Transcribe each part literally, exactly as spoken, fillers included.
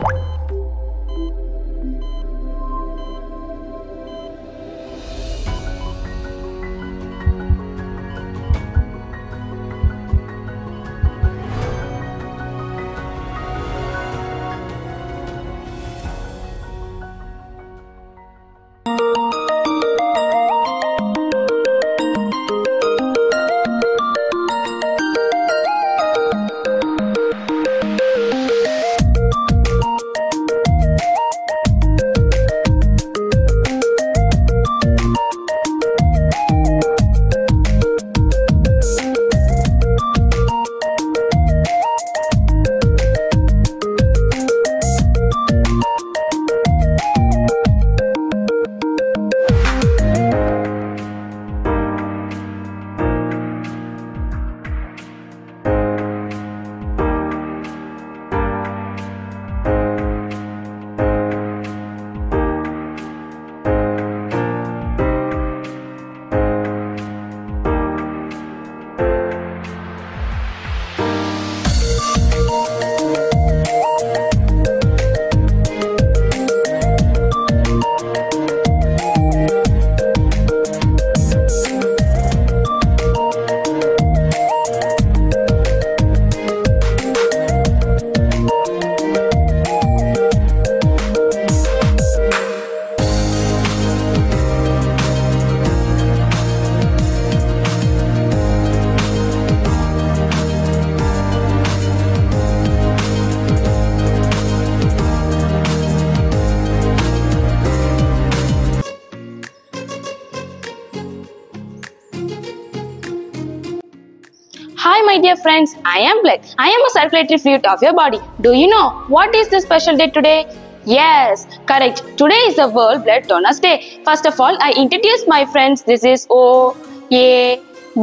Hi my dear friends, I am blood. I am a circulatory fluid of your body. Do you know what is the special day today? Yes, correct. Today is the World Blood Donors Day. First of all, I introduce my friends. This is O, A,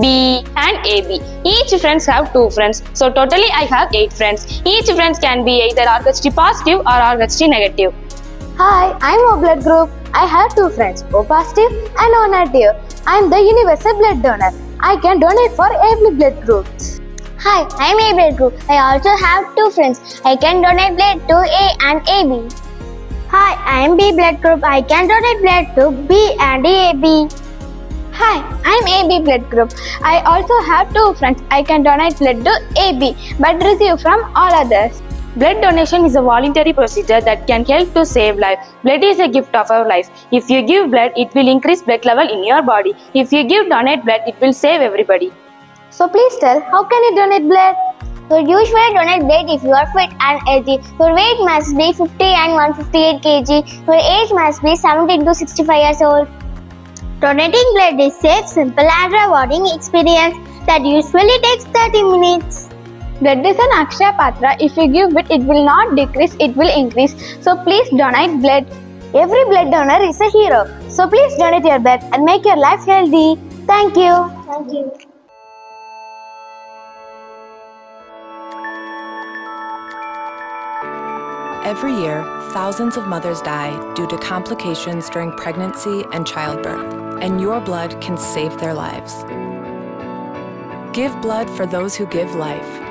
B and A B. Each friends have two friends. So totally I have eight friends. Each friends can be either R H D positive or R H D negative. Hi, I'm O blood group. I have two friends, O positive and O negative. I am the universal blood donor. I can donate for every blood group. Hi, I'm A blood group. I also have two friends. I can donate blood to A and A B. Hi, I am B blood group. I can donate blood to B and A B. Hi, I'm A B blood group. I also have two friends. I can donate blood to A B but receive from all others. Blood donation is a voluntary procedure that can help to save life. Blood is a gift of our life. If you give blood, it will increase blood level in your body. If you give donate blood, it will save everybody. So please tell, how can you donate blood? You usually donate blood if you are fit and healthy. Your weight must be fifty and one hundred fifty-eight kilograms. Your age must be seventeen to sixty-five years old. Donating blood is safe, simple and rewarding experience that usually takes thirty minutes. Blood is an Akshaya Patra. If you give it, it will not decrease, it will increase. So please donate blood. Every blood donor is a hero. So please donate your blood and make your life healthy. Thank you. Thank you. Every year, thousands of mothers die due to complications during pregnancy and childbirth, and your blood can save their lives. Give blood for those who give life.